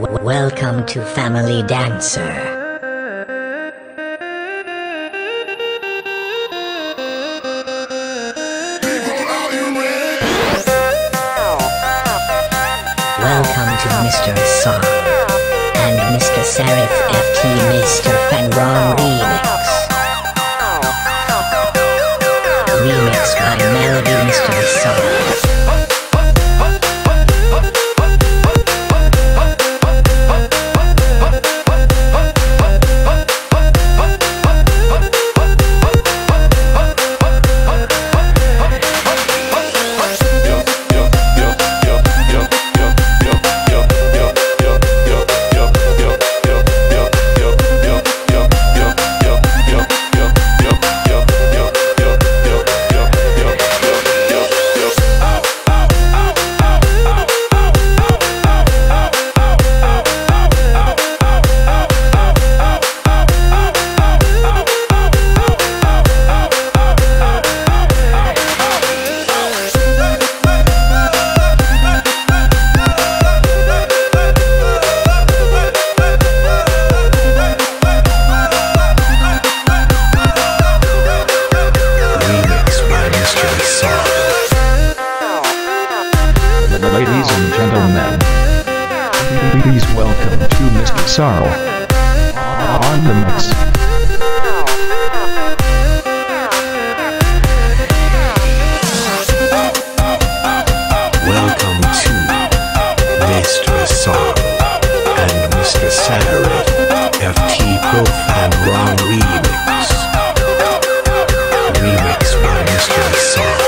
Welcome to Family Dancer. Welcome to Mr. Song and Mr. Serif FT Mr. Fanwrong Remix. Remix by Melody Mr. Song. Ladies and gentlemen, please welcome to Mr. Sorrow on the mix. Welcome to Mr. Sorrow and Mr. Serif FT Fanwrong Remix. Remix by Mr. Sorrow.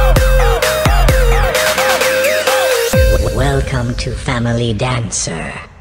Welcome to Family Dancer.